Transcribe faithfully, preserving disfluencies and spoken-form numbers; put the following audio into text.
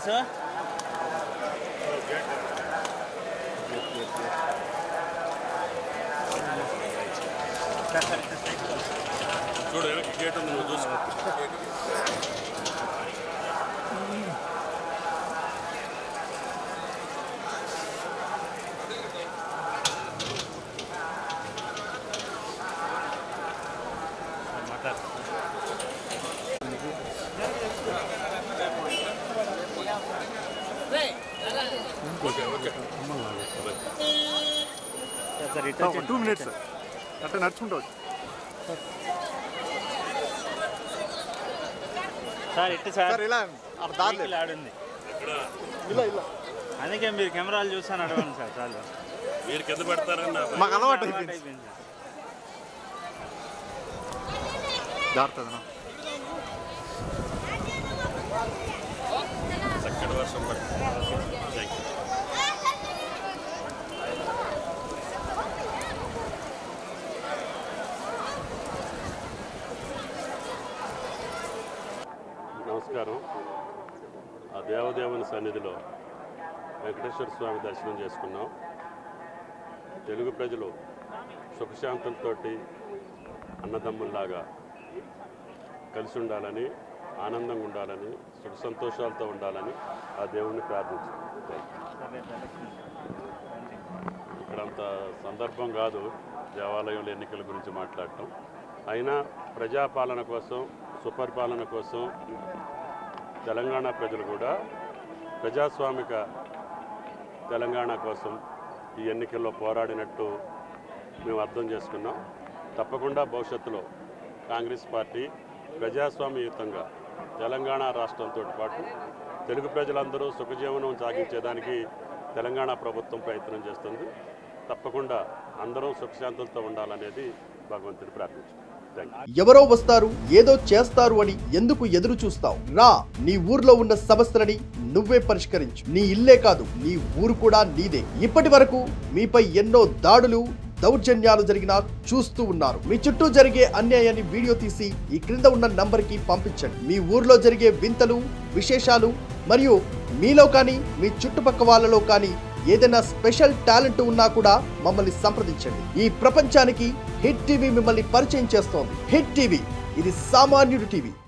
Lights చూడు gate ఉంది నువ్వు చూసుకో టూ మినిట్స్ అట్లా నడుచుకుంటావు సార్ ఇట్టు సార్ ఇలా ఆడుంది ఇలా ఇలా అందుకే మీరు కెమెరాలు చూస్తాను అడగండి సార్ చాలు మీరు కింద పెడతారన్న మాకు అలవాటు అయిపోయింది జాగ్రత్త చక్కటి వర్షం పడుతుంది థ్యాంక్ యూ నమస్కారం. ఆ దేవదేవుని సన్నిధిలో వెంకటేశ్వర స్వామి దర్శనం చేసుకున్నాం. తెలుగు ప్రజలు సుఖశాంతంతో అన్నదమ్ముల్లాగా కలిసి ఉండాలని, ఆనందంగా ఉండాలని, సుఖ సంతోషాలతో ఉండాలని ఆ దేవుణ్ణి ప్రార్థించాం. ఇక్కడంత సందర్భం కాదు దేవాలయంలో ఎన్నికల గురించి మాట్లాడటం. అయినా ప్రజాపాలన కోసం, సుపరిపాలన కోసం తెలంగాణ ప్రజలు కూడా ప్రజాస్వామిక తెలంగాణ కోసం ఈ ఎన్నికల్లో పోరాడినట్టు మేము అర్థం చేసుకున్నాం. తప్పకుండా భవిష్యత్తులో కాంగ్రెస్ పార్టీ ప్రజాస్వామ్యయుతంగా తెలంగాణ రాష్ట్రంతో పాటు తెలుగు ప్రజలందరూ సుఖజీవనం సాగించేదానికి తెలంగాణ ప్రభుత్వం ప్రయత్నం చేస్తుంది. తప్పకుండా అందరం సుఖశాంతులతో ఉండాలనేది భగవంతుని ప్రార్థించాం. ఎవరో వస్తారు ఏదో చేస్తారు అని ఎందుకు ఎదురు చూస్తావు? రా, నీ ఊర్లో ఉన్న సమస్యలని నువ్వే పరిష్కరించు. నీ ఇల్లే కాదు, నీ ఊరు కూడా నీదే. ఇప్పటి వరకు మీపై ఎన్నో దాడులు, దౌర్జన్యాలు జరిగినా చూస్తూ ఉన్నారు. మీ చుట్టూ జరిగే అన్యాయాన్ని వీడియో తీసి ఈ క్రింద ఉన్న నంబర్ కి పంపించండి. మీ ఊర్లో జరిగే వింతలు, విశేషాలు మరియు మీలో కానీ మీ చుట్టుపక్క వాళ్ళలో కానీ ఏదైనా స్పెషల్ టాలెంట్ ఉన్నా కూడా మమ్మల్ని సంప్రదించండి. ఈ ప్రపంచానికి హిట్ టీవీ మిమ్మల్ని పరిచయం చేస్తోంది. హిట్ టీవీ, ఇది సామాన్యుడి టీవీ.